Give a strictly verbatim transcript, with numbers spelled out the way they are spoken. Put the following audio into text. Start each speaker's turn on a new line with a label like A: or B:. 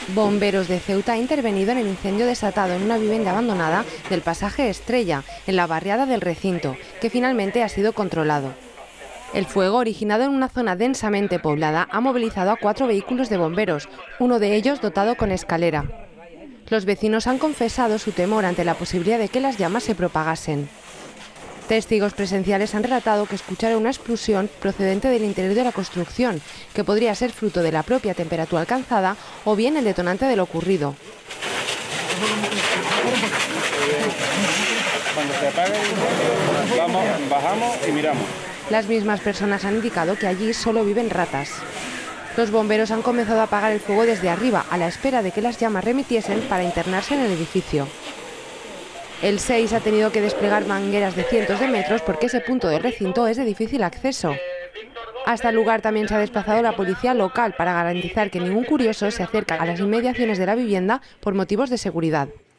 A: Bomberos de Ceuta ha intervenido en el incendio desatado en una vivienda abandonada del pasaje Estrella, en la barriada del recinto, que finalmente ha sido controlado. El fuego, originado en una zona densamente poblada, ha movilizado a cuatro vehículos de bomberos, uno de ellos dotado con escalera. Los vecinos han confesado su temor ante la posibilidad de que las llamas se propagasen. Testigos presenciales han relatado que escucharon una explosión procedente del interior de la construcción, que podría ser fruto de la propia temperatura alcanzada o bien el detonante de lo ocurrido.
B: Cuando se apague el incendio, vamos, bajamos y miramos.
A: Las mismas personas han indicado que allí solo viven ratas. Los bomberos han comenzado a apagar el fuego desde arriba, a la espera de que las llamas remitiesen para internarse en el edificio. El seis ha tenido que desplegar mangueras de cientos de metros porque ese punto del recinto es de difícil acceso. Hasta el lugar también se ha desplazado la policía local para garantizar que ningún curioso se acerque a las inmediaciones de la vivienda por motivos de seguridad.